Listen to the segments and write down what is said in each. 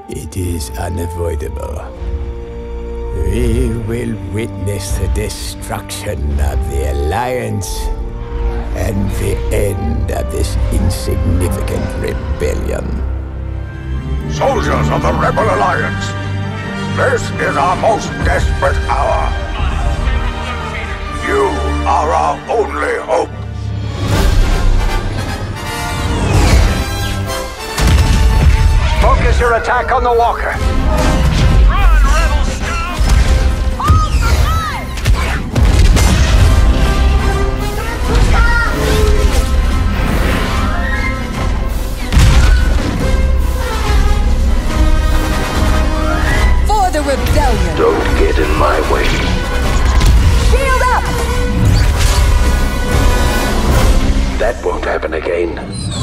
It is unavoidable. We will witness the destruction of the Alliance and the end of this insignificant rebellion. Soldiers of the Rebel Alliance, this is our most desperate hour. You are our only hope. Focus your attack on the walker. Run, rebel scum! For the rebellion! Don't get in my way. Shield up! That won't happen again.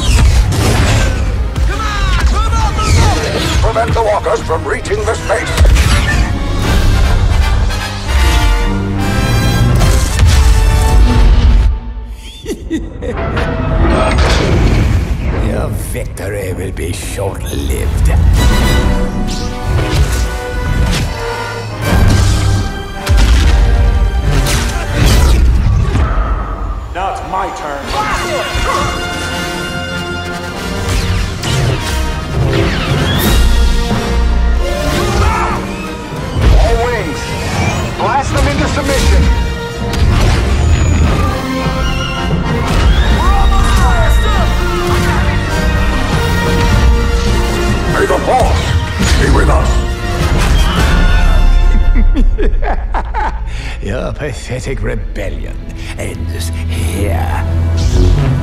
Prevent the walkers from reaching the space. Your victory will be short-lived. Now it's my turn. All wings, blast them into submission. May the Force be with us. Your pathetic rebellion ends here.